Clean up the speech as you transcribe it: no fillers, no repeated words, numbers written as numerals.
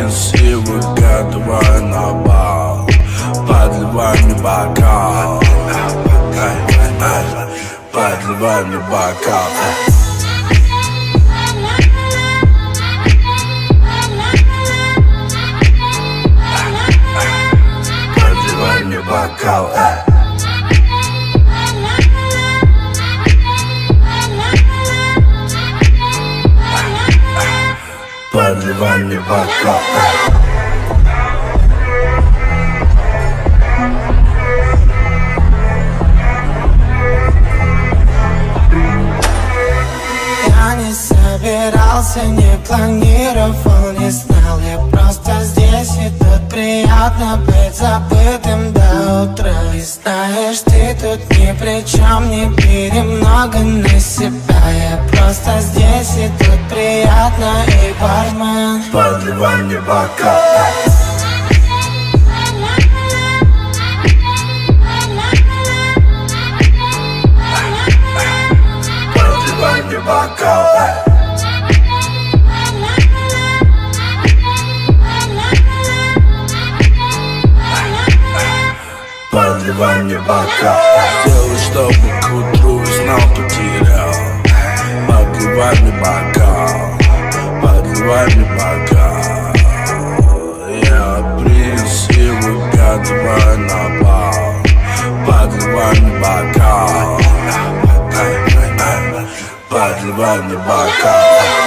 принц, и выгадывай на бал. Подливай мне бокал, подливай мне бокал. Подливай мне бокал. Подливай мне бокал. Я не собирался, не планировал, не знал. Я просто здесь, и тут приятно быть забытым до утра. И знаешь, ты тут ни при чем, не бери много на себя. Я просто здесь, и тут приятно, и бармен. Подливай мне бокал. Подливай мне бокал. Подливай мне бокал. Сделай, чтобы к утру знал, потерял. Подливай мне бокал. Подливай мне бокал. Я принц, и выгадывай на бал. Подливай мне бокал. Подливай мне бокал.